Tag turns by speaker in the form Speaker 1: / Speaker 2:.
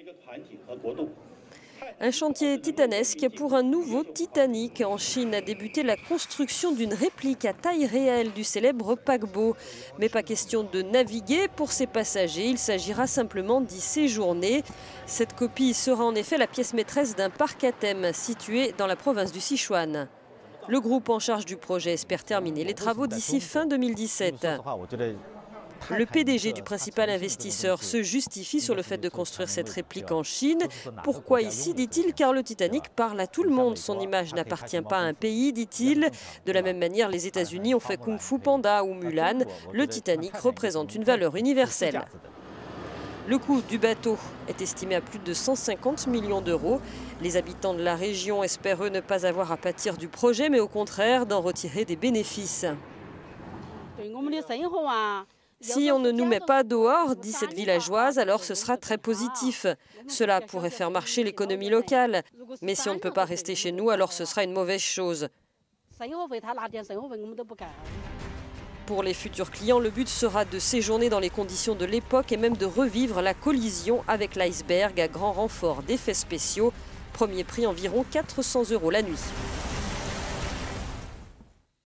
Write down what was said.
Speaker 1: Un chantier titanesque pour un nouveau Titanic. En Chine a débuté la construction d'une réplique à taille réelle du célèbre paquebot. Mais pas question de naviguer pour ses passagers, il s'agira simplement d'y séjourner. Cette copie sera en effet la pièce maîtresse d'un parc à thème situé dans la province du Sichuan. Le groupe en charge du projet espère terminer les travaux d'ici fin 2017. Le PDG du principal investisseur se justifie sur le fait de construire cette réplique en Chine. Pourquoi ici, dit-il? Car le Titanic parle à tout le monde. Son image n'appartient pas à un pays, dit-il. De la même manière, les États-Unis ont fait Kung Fu Panda ou Mulan. Le Titanic représente une valeur universelle. Le coût du bateau est estimé à plus de 150 millions d'euros. Les habitants de la région espèrent eux ne pas avoir à pâtir du projet, mais au contraire d'en retirer des bénéfices. Si on ne nous met pas dehors, dit cette villageoise, alors ce sera très positif. Cela pourrait faire marcher l'économie locale. Mais si on ne peut pas rester chez nous, alors ce sera une mauvaise chose. Pour les futurs clients, le but sera de séjourner dans les conditions de l'époque et même de revivre la collision avec l'iceberg à grand renfort d'effets spéciaux. Premier prix environ 400 € la nuit.